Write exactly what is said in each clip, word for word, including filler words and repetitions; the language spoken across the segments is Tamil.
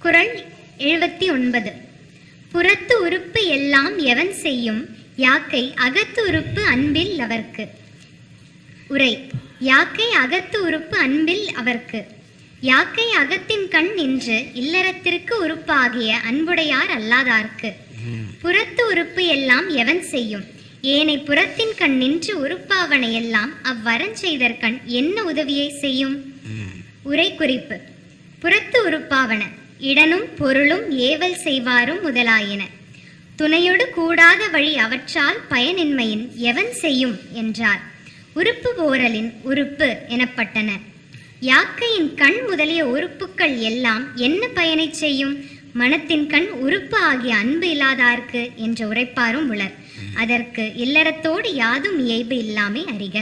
குறள் எழுபத்தி ஒன்பது. புறத்து உறுப்பு எல்லாம் எவன் செய்யும், யாக்கை அகத்து உறுப்பு அன்பில் அவர்க்கு. உரை: யாக்கை அகத்து உறுப்பு அன்பில் அவர்க்கு. யாக்கை அகத்தின் கண் நின்று இல்லறத்திற்கு உறுப்பாகிய அன்புடையார் அல்லாதார்க்கு. புறத்து உறுப்பு எல்லாம் எவன் செய்யும், ஏனை புறத்தின் கண் நின்று உறுப்பாவன எல்லாம் அவ்வரஞ் செய்தற்கண் என்ன உதவியை செய்யும். உரை குறிப்பு: புறத்து உறுப்பாவன இடனும் பொருளும் ஏவல் செய்வாரும் முதலாயின. துணையொடு கூடாத வழி அவற்றால் பயனின்மையின் எவன் செய்யும் என்றார். உறுப்பு போரலின் உறுப்பு எனப்பட்டன. யாக்கையின் கண் முதலிய உறுப்புக்கள் எல்லாம் என்ன பயனை செய்யும், மனத்தின் கண் உறுப்பு ஆகிய அன்பு இல்லாதார்க்கு என்ற உரைப்பாரும் உளர். அதற்கு இல்லறத்தோடு யாதும் இயைபு இல்லாமை அறிக.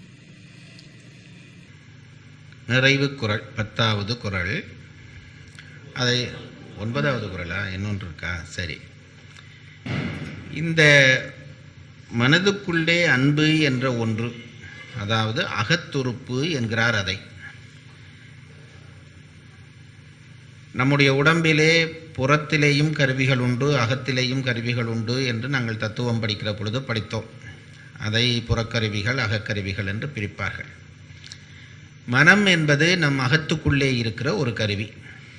நிறைவு குறள் பத்தாவது குறள். அதை ஒன்பதாவது குறளா இன்னொன்று இருக்கா? சரி. இந்த மனதுக்குள்ளே அன்பு என்ற ஒன்று, அதாவது அகத்துறுப்பு என்கிறார். அதை நம்முடைய உடம்பிலே புறத்திலேயும் கருவிகள் உண்டு, அகத்திலேயும் கருவிகள் உண்டு என்று நாங்கள் தத்துவம் படிக்கிற பொழுது படித்தோம். அதை புறக்கருவிகள் அகக்கருவிகள் என்று பிரிப்பார்கள். மனம் என்பது நம் அகத்துக்குள்ளே இருக்கிற ஒரு கருவி.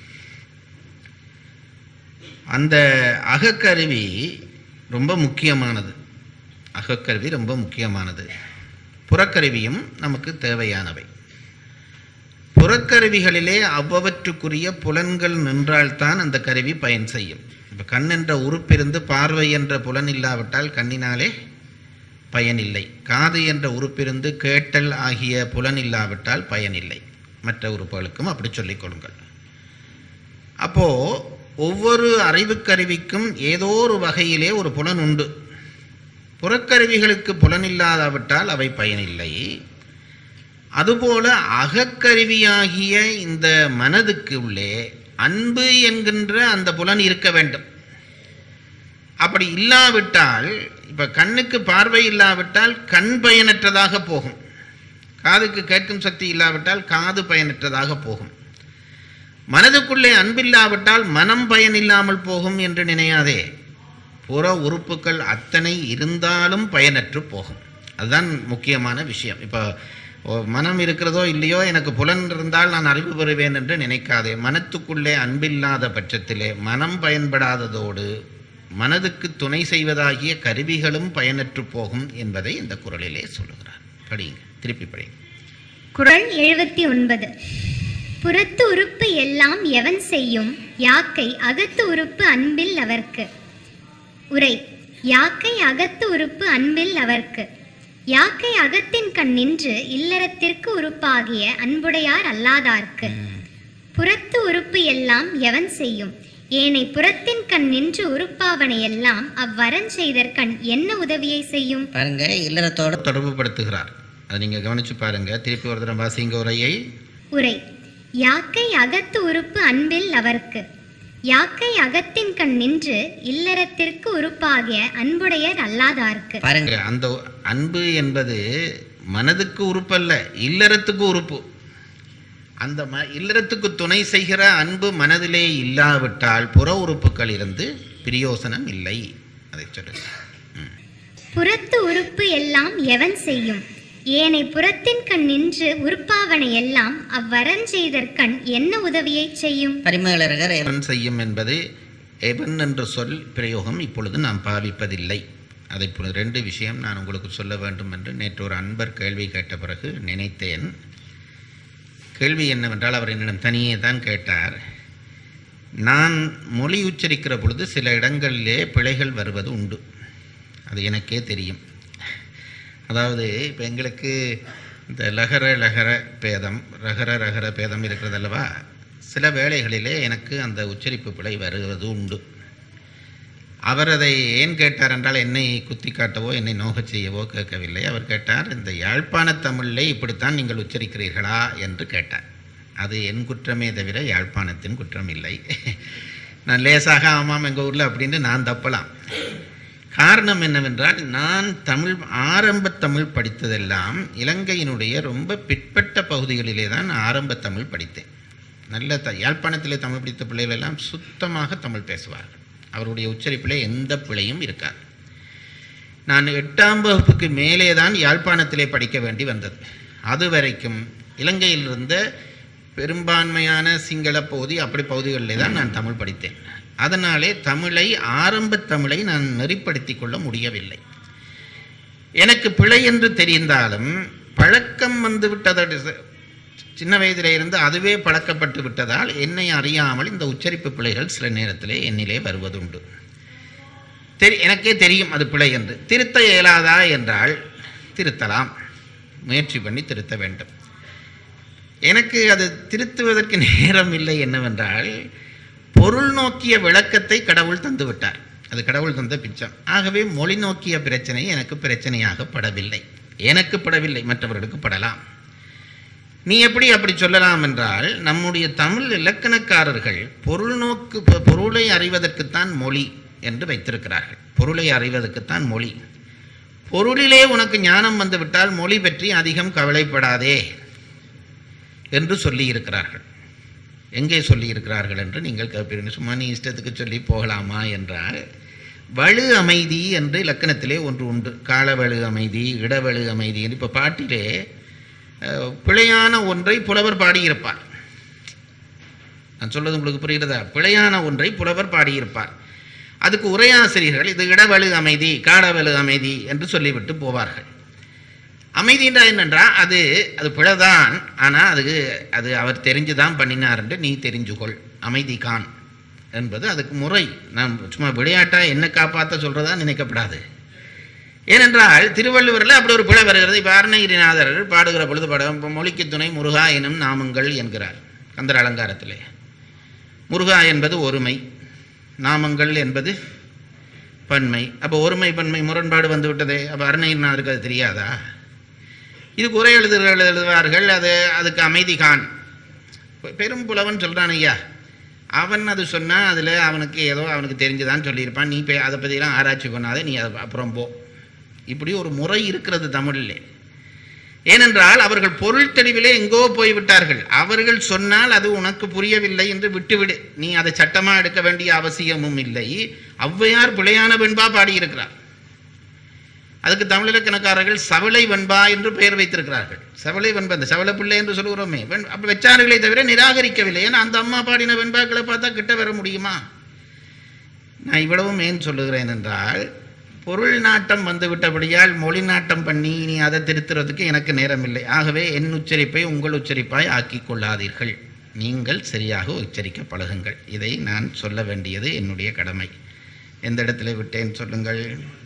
அந்த அகக்கருவி ரொம்ப முக்கியமானது. அகக்கருவி ரொம்ப முக்கியமானது. புறக்கருவியும் நமக்கு தேவையானவை. புறக்கருவிகளிலே அவ்வவற்றுக்குரிய புலன்கள் நின்றால்தான் அந்த கருவி பயன் செய்யும். இப்போ கண் என்ற உறுப்பிருந்து பார்வை என்ற புலன் இல்லாவிட்டால் கண்ணினாலே பயனில்லை. காது என்ற உறுப்பிருந்து கேட்டல் ஆகிய புலன் இல்லாவிட்டால் பயனில்லை. மற்ற உறுப்புகளுக்கும் அப்படி சொல்லிக் கொள்ளுங்கள். அப்போது ஒவ்வொரு அறிவுக்கருவிக்கும் ஏதோ ஒரு வகையிலே ஒரு புலன் உண்டு. புறக்கருவிகளுக்கு புலன் இல்லாதாவிட்டால் அவை பயனில்லை. அதுபோல அகக்கருவியாகிய இந்த மனதுக்கு உள்ளே அன்பு என்கின்ற அந்த புலன் இருக்க வேண்டும். அப்படி இல்லாவிட்டால், இப்போ கண்ணுக்கு பார்வை இல்லாவிட்டால் கண் பயனற்றதாக போகும். காதுக்கு கேட்கும் சக்தி இல்லாவிட்டால் காது பயனற்றதாக போகும். மனதுக்குள்ளே அன்பில்லாவிட்டால் மனம் பயனில்லாமல் போகும் என்று நினையாதே. புற உறுப்புகள் அத்தனை இருந்தாலும் பயனற்று போகும். அதுதான் முக்கியமான விஷயம். இப்போ மனம் இருக்கிறதோ இல்லையோ, எனக்கு புலன் இருந்தால் நான் அறிவு பெறுவேன் என்று நினைக்காதே. மனத்துக்குள்ளே அன்பில்லாத பட்சத்திலே மனம் பயன்படாததோடு மனதுக்கு துணை செய்வதாகிய கருவிகளும் பயனற்று போகும் என்பதை இந்த குறளிலே சொல்லுகிறார். படியுங்க, திருப்பி படியுங்க. குறள் எழுபத்தி ஒன்பது. புறத்து உறுப்பு எல்லாம் எவன் செய்யும், யாக்கை அகத்து உறுப்பு அன்பில் அவர்க்கு. உரை: யாக்கை அகத்து உறுப்பு அன்பில் அவர்க்கு. யாக்கை அகத்தின் கண் நின்று இல்லறத்திற்கு உறுப்பாகிய அன்புடையார் அல்லாதார்க்கு. புறத்து உறுப்பு எல்லாம் எவன் செய்யும், ஏனை புறத்தின் கண் நின்று உறுப்பாவனை எல்லாம் அவ்வரஞ் செய்தற்கண் என்ன உதவியை செய்யும். பாருங்க, இல்லறத்தோடு தொடர்பு படுத்துகிறார். அதை நீங்க கவனிச்சு பாருங்க. திருப்பி ஒரு தடவை வாசிங்க உரையை. உரை: யாக்கை அகத்து உறுப்பு அன்பில் அவர்க்கு. யாக்கை அகத்தின் கண் நின்று இல்லறத்திற்கு உறுப்பாகிய அன்புடையர் அல்லாதார்க்கு. பாருங்க, அந்த அன்பு என்பது மனதுக்கு உறுப்பு அல்ல, இல்லறத்துக்கு உறுப்பு. அந்த ம இல்லறத்துக்கு துணை செய்கிற அன்பு மனதிலே இல்லாவிட்டால் புற உறுப்புகள் இருந்து பிரயோசனம் இல்லை. அதை சொல்லுங்க. புறத்து உறுப்பு எல்லாம் எவன் செய்யும், ஏனை புறத்தின் கண் நின்று உறுப்பாவனை எல்லாம் அவ்வரஞ் செய்தற்கண் என்ன உதவியை செய்யும். பரிமேலழகர் எவன் செய்யும் என்பது எவன் என்ற சொல் பிரயோகம் இப்பொழுது நாம் பாவிப்பதில்லை. அதை ரெண்டு விஷயம் நான் உங்களுக்கு சொல்ல வேண்டும் என்று நேற்று ஒரு அன்பர் கேள்வி கேட்ட பிறகு நினைத்தேன். கேள்வி என்னவென்றால், அவர் என்னிடம் தனியே தான் கேட்டார். நான் மொழி உச்சரிக்கிற பொழுது சில இடங்களிலே பிழைகள் வருவது உண்டு, அது எனக்கே தெரியும். அதாவது இப்போ எங்களுக்கு இந்த லகர லகர பேதம், ரகர ரகர பேதம் இருக்கிறது அல்லவா, சில வேளைகளிலே எனக்கு அந்த உச்சரிப்பு பிழை வருவது உண்டு. அவர் அதை ஏன் கேட்டார் என்றால், என்னை குத்தி காட்டவோ என்னை நோகச் செய்யவோ கேட்கவில்லை. அவர் கேட்டார், இந்த யாழ்ப்பாண தமிழிலே இப்படித்தான் நீங்கள் உச்சரிக்கிறீர்களா என்று கேட்டார். அது என் குற்றமே தவிர யாழ்ப்பாணத்தின் குற்றம் இல்லை. நான் லேசாக ஆமாம் எங்கள் ஊரில் அப்படின்னு நான் தப்பலாம். காரணம் என்னவென்றால், நான் தமிழ் ஆரம்ப தமிழ் படித்ததெல்லாம் இலங்கையினுடைய ரொம்ப பிற்பட்ட பகுதிகளிலே தான் ஆரம்ப தமிழ் படித்தேன். நல்ல த யாழ்ப்பாணத்திலே தமிழ் படித்த பிள்ளைகள் எல்லாம் சுத்தமாக தமிழ் பேசுவார்கள். அவருடைய உச்சரிப்பிலே எந்த பிழையும் இருக்காது. நான் எட்டாம் வகுப்புக்கு மேலே தான் யாழ்ப்பாணத்திலே படிக்க வேண்டி வந்தது. அது வரைக்கும் இலங்கையில் இருந்த பெரும்பான்மையான சிங்கள பகுதி அப்படி பகுதிகளிலே தான் நான் தமிழ் படித்தேன். அதனாலே தமிழை ஆரம்ப தமிழை நான் நெறிப்படுத்தி கொள்ள முடியவில்லை. எனக்கு பிழை என்று தெரிந்தாலும் பழக்கம் வந்து விட்டது, சின்ன வயதிலே இருந்து அதுவே பழக்கப்பட்டு விட்டதால் என்னை அறியாமல் இந்த உச்சரிப்பு பிழைகள் சில நேரத்திலே என்னிலே வருவதுண்டு. தெரி எனக்கே தெரியும் அது பிழை என்று. திருத்த இயலாதா என்றால் திருத்தலாம், முயற்சி பண்ணி திருத்த வேண்டும். எனக்கு அது திருத்துவதற்கு நேரம் இல்லை. என்னவென்றால் பொருள் நோக்கிய விளக்கத்தை கடவுள் தந்து விட்டார். அது கடவுள் தந்த பிச்சம். ஆகவே மொழி நோக்கிய பிரச்சனை எனக்கு பிரச்சனையாக படவில்லை. எனக்கு படவில்லை, மற்றவர்களுக்கு படலாம். நீ எப்படி அப்படி சொல்லலாம் என்றால், நம்முடைய தமிழ் இலக்கணக்காரர்கள் பொருள் நோக்கு பொருளை அறிவதற்குத்தான் மொழி என்று வைத்திருக்கிறார்கள். பொருளை அறிவதற்குத்தான் மொழி. பொருளிலே உனக்கு ஞானம் வந்துவிட்டால் மொழி பற்றி அதிகம் கவலைப்படாதே என்று சொல்லியிருக்கிறார்கள். எங்கே சொல்லியிருக்கிறார்கள் என்று நீங்கள் கேட்பீர்கள். சும்மா நீ இஷ்டத்துக்கு சொல்லி போகலாமா என்றால், வலு அமைதி என்று இலக்கணத்திலே ஒன்று உண்டு. காலவலு அமைதி, இடவலு அமைதி என்று. இப்போ பாட்டிலே பிழையான ஒன்றை புலவர் பாடியிருப்பார். நான் சொல்வது உங்களுக்கு புரிகிறதா? பிழையான ஒன்றை புலவர் பாடியிருப்பார். அதுக்கு உரையாசிரியர்கள் இது இடவலு அமைதி, காலவலு அமைதி என்று சொல்லிவிட்டு போவார்கள். அமைதின்றா என்னன்றா அது அது பிழைதான், ஆனால் அதுக்கு அது அவர் தெரிஞ்சு தான் பண்ணினார் என்று நீ தெரிஞ்சுகொள். அமைதி கான் என்பது அதுக்கு முறை. நான் சும்மா விளையாட்டாக என்ன காப்பாற்ற சொல்கிறதா நினைக்கப்படாது. ஏனென்றால் திருவள்ளுவரில் அப்படி ஒரு பிழை வருகிறது. இப்போ அருணகிரிநாதர் பாடுகிற பொழுது பாடம் மொழிக்கு துணை முருகா எனும் நாமங்கள் என்கிறார் கந்தர் அலங்காரத்திலே. முருகா என்பது ஒருமை, நாமங்கள் என்பது பன்மை. அப்போ ஒருமை பன்மை முரண்பாடு வந்து விட்டதே. அப்போ அருணகிரிநாதருக்கு அது தெரியாதா? இதுக்கு உரை எழுதுகள் எழுதுவார்கள். அது அதுக்கு அமைதி கான். பெரும் புலவன் சொல்கிறான் ஐயா, அவன் அது சொன்னால் அதில் அவனுக்கு ஏதோ அவனுக்கு தெரிஞ்சுதான் சொல்லியிருப்பான். நீ போய் அதை பற்றிலாம் ஆராய்ச்சி பண்ணாதே, நீ அதை அப்புறம் போ. இப்படி ஒரு முறை இருக்கிறது தமிழிலே. ஏனென்றால் அவர்கள் பொருள் தெளிவிலே எங்கோ போய்விட்டார்கள். அவர்கள் சொன்னால் அது உனக்கு புரியவில்லை என்று விட்டுவிடு. நீ அதை சட்டமாக எடுக்க வேண்டிய அவசியமும் இல்லை. ஔவையார் பிழையான வெண்பா பாடியிருக்கிறார். அதுக்கு தமிழிலக்கணக்காரர்கள் சவளை வெண்பா என்று பெயர் வைத்திருக்கிறார்கள். சவளை வெண்பா, இந்த சவளை பிள்ளை என்று சொல்கிறோமே, அப்படி வச்சார்களே தவிர நிராகரிக்கவில்லை. ஏன்னா அந்த அம்மா பாடின வெண்பாக்களை பார்த்தா கிட்ட வர முடியுமா? நான் இவ்வளவும் ஏன் சொல்லுகிறேன் என்றால், பொருள் நாட்டம் வந்து விட்டபடியால் மொழி நாட்டம் பண்ணி நீ அதை திருத்துறதுக்கு எனக்கு நேரம் இல்லை. ஆகவே என் உச்சரிப்பை உங்கள் உச்சரிப்பாய் ஆக்கி கொள்ளாதீர்கள். நீங்கள் சரியாக உச்சரிக்க பழகுங்கள். இதை நான் சொல்ல வேண்டியது என்னுடைய கடமை. எந்த இடத்துல விட்டேன் சொல்லுங்கள்.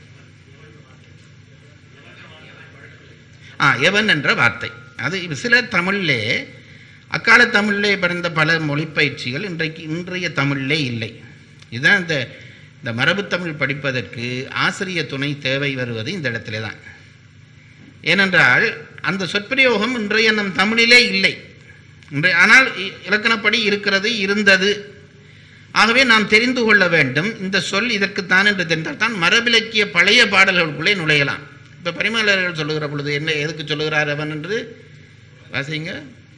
ஆ எவன் என்ற வார்த்தை, அது சில தமிழிலே, அக்கால தமிழிலே பிறந்த பல மொழிப்பயிற்சிகள் இன்றைக்கு இன்றைய தமிழிலே இல்லை. இதுதான் இந்த இந்த மரபு தமிழ் படிப்பதற்கு ஆசிரிய துணை தேவை வருவது இந்த இடத்துல தான். ஏனென்றால் அந்த சொற்பிரயோகம் இன்றைய நம் தமிழிலே இல்லை. இன்றைய ஆனால் இலக்கணப்படி இருக்கிறது, இருந்தது. ஆகவே நாம் தெரிந்து கொள்ள வேண்டும் இந்த சொல் இதற்குத்தான் என்று தெரிந்தால் தான் மரபிலக்கிய பழைய பாடல்களுக்குள்ளே நுழையலாம். இப்போ பரிமளர்கள் சொல்லுகிற பொழுது என்ன எதுக்கு சொல்லுகிறார் அவன் என்று வாசிங்க.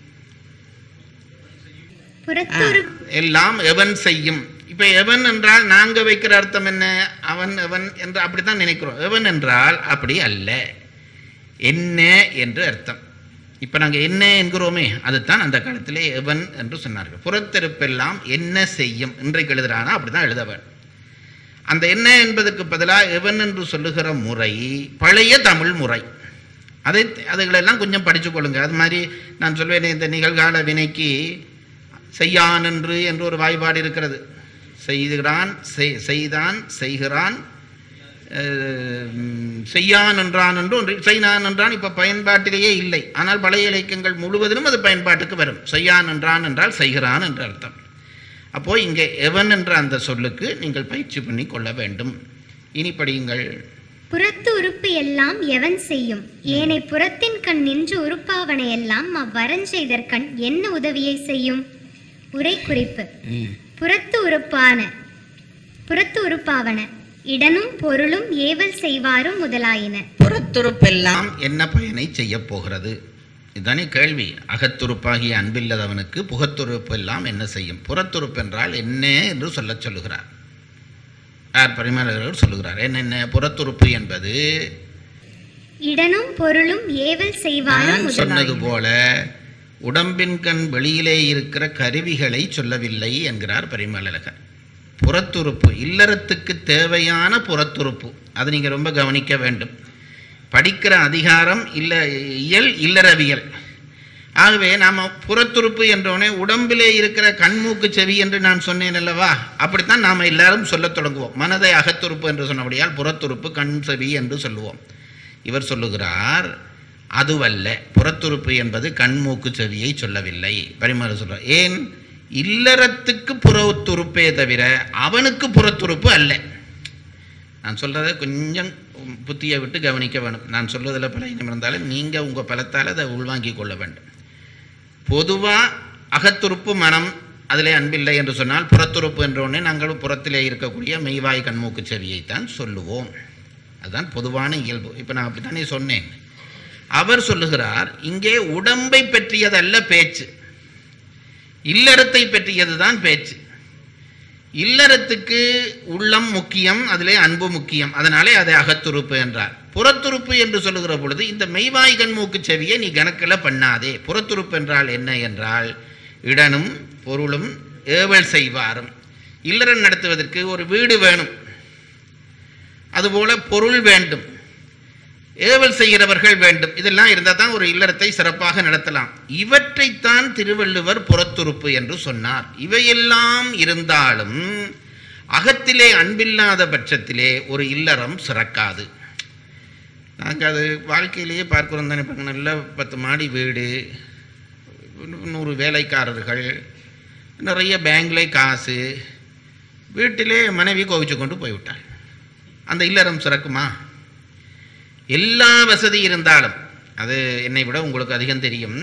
எல்லாம் எவன் செய்யும். இப்போ எவன் என்றால் நாங்கள் வைக்கிற அர்த்தம் என்ன? அவன் எவன் என்று அப்படித்தான் நினைக்கிறோம். எவன் என்றால் அப்படி அல்ல, என்ன என்று அர்த்தம். இப்போ நாங்கள் என்ன என்கிறோமே அதுதான் அந்த காலத்திலே எவன் என்று சொன்னார்கள். புறத்தெருப்பெல்லாம் என்ன செய்யும் இன்றைக்கு எழுதுறானா அப்படி தான் எழுதவன். அந்த என்ன என்பதற்கு பதிலாக எவன் என்று சொல்லுகிற முறை பழைய தமிழ் முறை. அதை அதுகளெல்லாம் கொஞ்சம் படித்து கொள்ளுங்க. அது மாதிரி நான் சொல்வேன், இந்த நிகழ்கால வினைக்கு செய்யான் என்று என்று ஒரு வாய்பாடு இருக்கிறது. செய்கிறான், செய்தான், செய்கிறான், செய்யான் என்றான் என்று ஒன்று, செய்யான் என்றான் இப்போ பயன்பாட்டிலேயே இல்லை. ஆனால் பழைய இலக்கியங்கள் முழுவதிலும் அது பயன்பாட்டுக்கு வரும். செய்யான் என்றான் என்றால் செய்கிறான் என்று அர்த்தம். அப்போது இங்கே எவன் என்ற அந்த சொல்லுக்கு நீங்கள் பயிற்சி பண்ணி கொள்ள வேண்டும். இனி படியுங்கள். புறத்து உறுப்பு எல்லாம் எவன் செய்யும், ஏனை புறத்தின் கண் நின்று உறுப்பாவனை எல்லாம் அவ்வரஞ்செய்தற்கண் என்ன உதவியை செய்யும். உரை குறிப்பு. புறத்து உறுப்பான புறத்து உறுப்பாவன இடனும் பொருளும் ஏவல் செய்வாரும் முதலாயின. புறத்துறுப்பெல்லாம் என்ன பயனை செய்ய போகிறது இதுதானே கேள்வி. அகத்துறுப்பாகிய அன்பில்லாதவனுக்கு புகத்துறுப்பு எல்லாம் என்ன செய்யும்? புறத்துறுப்பு என்றால் என்ன என்று சொல்ல சொல்லுகிறார். யார்? பரிமேலழகர் சொல்லுகிறார். என்னென்ன புறத்துறுப்பு என்பது? இடனும் பொருளும் ஏவல் செய்வாரும் சொன்னது போல உடம்பின் கண் வெளியிலே இருக்கிற கருவிகளை சொல்லவில்லை என்கிறார் பரிமேலழகர். புறத்துறுப்பு இல்லறத்துக்கு தேவையான புறத்துறுப்பு, அது நீங்கள் ரொம்ப கவனிக்க வேண்டும். படிக்கிற அதிகாரம் இல்ல இயல் இல்லறவியல். ஆகவே நாம் புறத்துறுப்பு என்றோடனே உடம்பிலே இருக்கிற கண்மூக்கு செவி என்று நான் சொன்னேன் அல்லவா, அப்படித்தான் நாம் எல்லாரும் சொல்ல தொடங்குவோம். மனதை அகத்துறுப்பு என்று சொன்னபடியால் புறத்துறுப்பு கண் செவி என்று சொல்லுவோம். இவர் சொல்லுகிறார் அதுவல்ல, புறத்துறுப்பு என்பது கண்மூக்கு செவியை சொல்லவில்லை. பரிமாறு சொல்ற ஏன்? இல்லறத்துக்கு புறத்துறுப்பே தவிர அவனுக்கு புறத்துறுப்பு அல்ல. நான் சொல்றதை கொஞ்சம் புத்தியை விட்டு கவனிக்க வேணும். நான் சொல்வதில் பல இனம் இருந்தாலும் நீங்கள் உங்கள் பலத்தால் அதை உள்வாங்கி கொள்ள வேண்டும். பொதுவாக அகத்துறுப்பு மனம், அதிலே அன்பில்லை என்று சொன்னால் புறத்துறுப்பு என்றோடனே நாங்களும் புறத்திலே இருக்கக்கூடிய மெய்வாய் கண்மூக்கு செவியைத்தான் சொல்லுவோம். அதுதான் பொதுவான இயல்பு. இப்போ நான் அப்படித்தானே சொன்னேன். அவர் சொல்லுகிறார் இங்கே உடம்பை பற்றியதல்ல பேச்சு, இல்லறத்தை பற்றியது தான் பேச்சு. இல்லறத்துக்கு உள்ளம் முக்கியம், அதிலே அன்பு முக்கியம், அதனாலே அதை அகத்துறுப்பு என்றார். புறத்துறுப்பு என்று சொல்லுகிற பொழுது இந்த மெய்வாய் கண்மூக்கு செவியை நீ கணக்கில் பண்ணாதே. புறத்துறுப்பு என்றால் என்ன என்றால் இடனும் பொருளும் ஏவல் செய்வாரும். இல்லறம் நடத்துவதற்கு ஒரு வீடு வேணும், அதுபோல பொருள் வேண்டும், ஏவல் செய்கிறவர்கள் வேண்டும். இதெல்லாம் இருந்தால் தான் ஒரு இல்லறத்தை சிறப்பாக நடத்தலாம். இவற்றைத்தான் திருவள்ளுவர் புறத்துறுப்பு என்று சொன்னார். இவையெல்லாம் இருந்தாலும் அகத்திலே அன்பில்லாத பட்சத்திலே ஒரு இல்லறம் சிறக்காது. நாங்கள் அது வாழ்க்கையிலேயே பார்க்குறோம் தானே. இப்போ நல்ல பத்து மாடி வீடு, நூறு வேலைக்காரர்கள், நிறைய பேங்க்ல காசு, வீட்டிலே மனைவி கோவிச்சு கொண்டு போய்விட்டாள். அந்த இல்லறம் சிறக்குமா? எல்லா வசதி இருந்தாலும், அது என்னை விட உங்களுக்கு அதிகம் தெரியும்,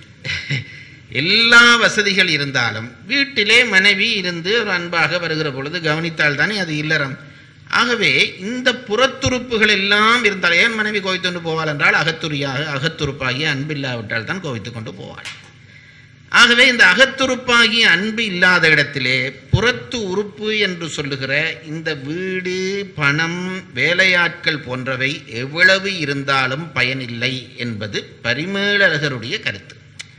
எல்லா வசதிகள் இருந்தாலும் வீட்டிலே மனைவி இருந்து ஒரு அன்பாக வருகிற பொழுது கவனித்தால் தானே அது இல்லறம். ஆகவே இந்த புறத்துறுப்புகள் எல்லாம் இருந்தால், ஏன் மனைவி கோவித்து கொண்டு போவாள் என்றால் அகத்துறியாக அகத்துறுப்பாகிய அன்பில்லாவிட்டால் தான் கோவித்து கொண்டு போவாள். ஆகவே இந்த அகத்துறுப்பாகிய அன்பு இல்லாத இடத்திலே புறத்து உறுப்பு என்று சொல்லுகிற இந்த வீடு, பணம், வேலையாட்கள் போன்றவை எவ்வளவு இருந்தாலும் பயனில்லை என்பது பரிமேலழகருடைய கருத்து.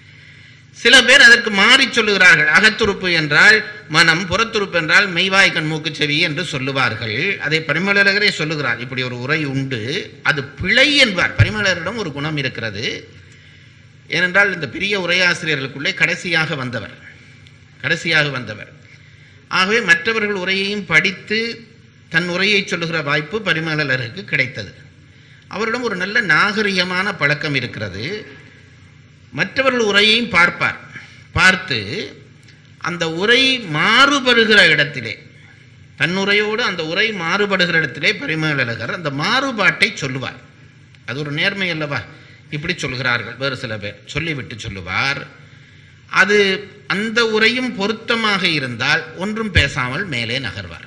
சில பேர் அதற்கு மாறி சொல்லுகிறார்கள். அகத்துறுப்பு என்றால் மனம், புறத்துறுப்பு என்றால் மெய்வாய் கண்மூக்கு செவி என்று சொல்லுவார்கள். அதை பரிமேலழகரே சொல்லுகிறார். இப்படி ஒரு உரை உண்டு, அது பிழை என்பார். பரிமேலழகரிடம் ஒரு குணம் இருக்கிறது. ஏனென்றால் இந்த பெரிய உரையாசிரியர்களுக்குள்ளே கடைசியாக வந்தவர் கடைசியாக வந்தவர் ஆகவே மற்றவர்கள் உரையையும் படித்து தன் உரையை சொல்லுகிற வாய்ப்பு பரிமேலழகருக்கு கிடைத்தது. அவரிடம் ஒரு நல்ல நாகரிகமான பழக்கம் இருக்கிறது. மற்றவர்கள் உரையையும் பார்ப்பார். பார்த்து அந்த உரை மாறுபடுகிற இடத்திலே, தன் உரையோடு அந்த உரை மாறுபடுகிற இடத்திலே பரிமேலழகர் அந்த மாறுபாட்டை சொல்லுவார். அது ஒரு நேர்மை அல்லவா? இப்படி சொல்கிறார்கள் வேறு சில பேர், சொல்லிவிட்டு சொல்லுவார். அது அந்த உரையும் பொருத்தமாக இருந்தால் ஒன்றும் பேசாமல் மேலே நகர்வார்.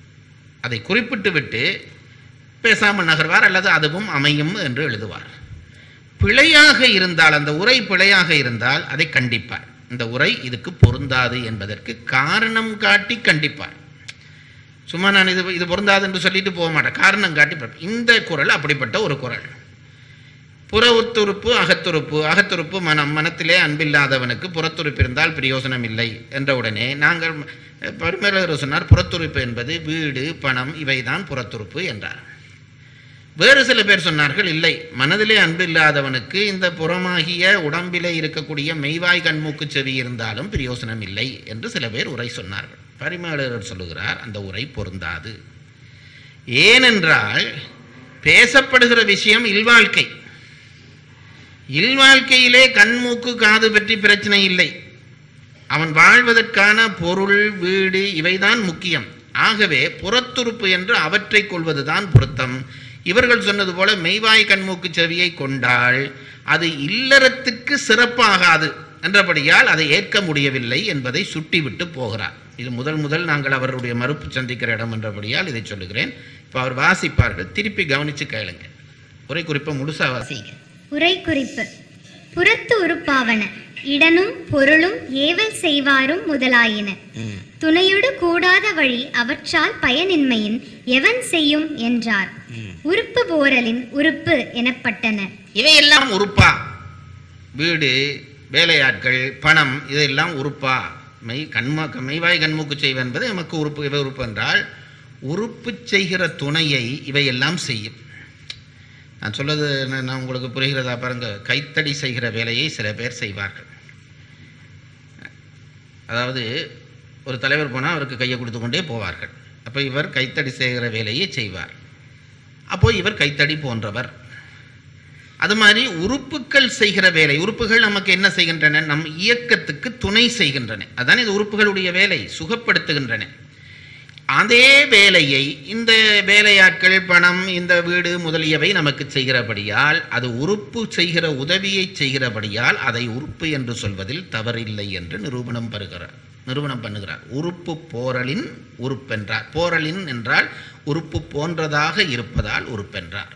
அதை குறிப்பிட்டு விட்டு பேசாமல் நகர்வார், அல்லது அதுவும் அமையும் என்று எழுதுவார். பிழையாக இருந்தால், அந்த உரை பிழையாக இருந்தால் அதை கண்டிப்பார். இந்த உரை இதுக்கு பொருந்தாது என்பதற்கு காரணம் காட்டி கண்டிப்பார். சும்மா நான் இது இது பொருந்தாது என்று சொல்லிட்டு போக மாட்டேன், காரணம் காட்டி. இந்த குறள் அப்படிப்பட்ட ஒரு குறள். புறத்துறுப்பு அகத்துறுப்பு, அகத்துறுப்பு மனம், மனத்திலே அன்பில்லாதவனுக்கு புறத்துறுப்பு இருந்தால் பிரயோசனம் இல்லை என்ற உடனே நாங்கள் பரிமேலழகர் சொன்னார் புறத்துறுப்பு என்பது வீடு, பணம், இவைதான் புறத்துறுப்பு என்றார். வேறு சில பேர் சொன்னார்கள் இல்லை, மனதிலே அன்பில்லாதவனுக்கு இந்த புறமாகிய உடம்பிலே இருக்கக்கூடிய மெய்வாய் கண்மூக்கு செவி இருந்தாலும் பிரயோசனம் இல்லை என்று சில பேர் உரை சொன்னார்கள். பரிமேலழகர் சொல்லுகிறார் அந்த உரை பொருந்தாது. ஏனென்றால் பேசப்படுகிற விஷயம் இல்வாழ்க்கை. இல்வாழ்க்கையிலே கண்மூக்கு காது பற்றி பிரச்சனை இல்லை. அவன் வாழ்வதற்கான பொருள், வீடு, இவைதான் முக்கியம். ஆகவே புறத்துறுப்பு என்று அவற்றை கொள்வதுதான் பொருத்தம். இவர்கள் சொன்னது போல மெய்வாய் கண்மூக்கு செவியை கொண்டால் அது இல்லறத்துக்கு சிறப்பாகாது என்றபடியால் அதை ஏற்க முடியவில்லை என்பதை சுட்டிவிட்டு போகிறார். இது முதல் முதல் நாங்கள் அவருடைய மறுப்பு சந்திக்கிற இடம் என்றபடியால் இதை சொல்லுகிறேன். இப்போ அவர் வாசிப்பார்கள், திருப்பி கவனித்து கேளுங்க. உரை குறிப்பை முழுசா வாசிங்க. உரை குறிப்பு. புறத்து உறுப்பாவன இடனும் பொருளும் ஏவல் செய்வாரும் முதலாயின. துணையொடு கூடாத வழி அவற்றால் பயனின்மையின் எவன் செய்யும் என்றார். உறுப்பு போரலின் உறுப்பு எனப்பட்டன. இவையெல்லாம் உறுப்பா? வீடு, வேலையாட்கள், பணம், இதெல்லாம் உறுப்பா? மெய் கண்மா மெய்வாய் கண்மூக்கு செய்வ என்பது நமக்கு உறுப்பு. இவை உறுப்பு என்றால் உறுப்பு செய்கிற துணையை இவையெல்லாம் செய்யும். நான் சொல்வது நான் உங்களுக்கு புரிகிறதா பாருங்க. கைத்தடி செய்கிற வேலையை சில பேர் செய்வார்கள். அதாவது ஒரு தலைவர் போனால் அவருக்கு கையை கொடுத்து கொண்டே போவார்கள். அப்போ இவர் கைத்தடி செய்கிற வேலையை செய்வார். அப்போ இவர் கைத்தடி போன்றவர். அது மாதிரி உறுப்புகள் செய்கிற வேலை, உறுப்புகள் நமக்கு என்ன செய்கின்றன? நம் இயக்கத்துக்கு துணை செய்கின்றன. அதான் இது உறுப்புகளுடைய வேலை, சுகப்படுத்துகின்றன. அதே வேலையை இந்த வேலையாட்கள், பணம், இந்த வீடு முதலியவை நமக்கு செய்கிறபடியால், அது உறுப்பு செய்கிற உதவியை செய்கிறபடியால் அதை உறுப்பு என்று சொல்வதில் தவறில்லை என்று நிரூபணம் பெறுகிறார் நிரூபணம் பண்ணுகிறார். உறுப்பு போரலின் உறுப்பென்றார். போரலின் என்றால் உறுப்பு போன்றதாக இருப்பதால் உறுப்பென்றார்.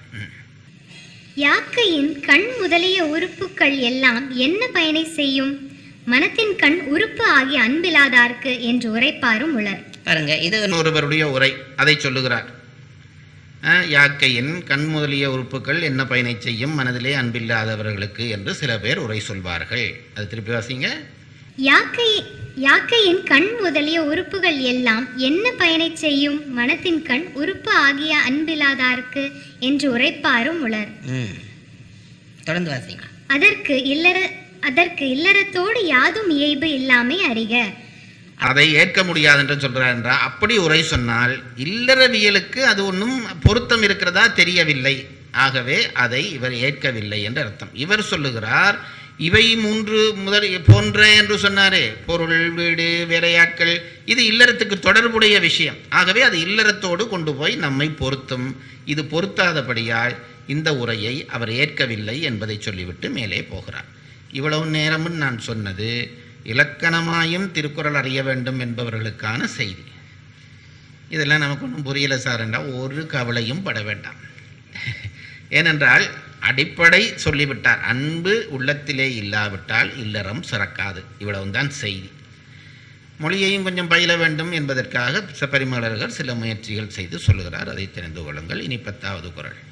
யாக்கையின் கண் முதலிய உறுப்புகள் எல்லாம் என்ன பயனை செய்யும்? மனத்தின் கண் உறுப்பு ஆகிய அன்பிலாதார்க்கு என்று உரைப்பாரும் உளர். பாருங்க, இது ஒருவருடைய உரை, அதை சொல்லுகிறார். யாக்கையின் கண் முதலிய உறுப்புகள் என்ன பயனை செய்யும் மனதிலே அன்பில்லாதவர்களுக்கு என்று சில பேர் உரை சொல்வார்கள். அது திருப்பி வாசிங்க. யாக்கை யாக்கையின் கண் முதலிய உறுப்புகள் எல்லாம் என்ன பயனை செய்யும் மனத்தின் கண் உறுப்பு ஆகிய அன்பில்லாதார்க்கு என்று உரைப்பாரும் உளர். தொடர்ந்து வாசிங்க. அதற்கு இல்லற அதற்கு இல்லறத்தோடு யாதும் இயைபு இல்லாமை அறிக. அதை ஏற்க முடியாது என்று சொல்றார் என்றால், அப்படி உரை சொன்னால் இல்லறவியலுக்கு அது ஒன்றும் பொருத்தம் இருக்கிறதா தெரியவில்லை. ஆகவே அதை இவர் ஏற்கவில்லை என்று அர்த்தம். இவர் சொல்லுகிறார், இவை மூன்று முதல் போன்ற என்று சொன்னாரே, பொருள், வீடு, வேலையாட்கள், இது இல்லறத்துக்கு தொடர்புடைய விஷயம். ஆகவே அது இல்லறத்தோடு கொண்டு போய் நம்மை பொருத்தும். இது பொருத்தாதபடியால் இந்த உரையை அவர் ஏற்கவில்லை என்பதை சொல்லிவிட்டு மேலே போகிறார். இவ்வளவு நேரமும் நான் சொன்னது இலக்கணமாயும் திருக்குறள் அறிய வேண்டும் என்பவர்களுக்கான செய்தி. இதெல்லாம் நமக்கு ஒன்றும் புரியலை சார் என்றால் ஒரு கவலையும் பட வேண்டாம். ஏனென்றால் அடிப்படை சொல்லிவிட்டார். அன்பு உள்ளத்திலே இல்லாவிட்டால் இல்லறம் சிறக்காது. இவ்வளவுதான் செய்தி. மொழியையும் கொஞ்சம் பயில வேண்டும் என்பதற்காக பரிமளர்கள் சில முயற்சிகள் செய்து சொல்லுகிறார். அதை தெரிந்து கொள்ளுங்கள். இனி பத்தாவது குறள்.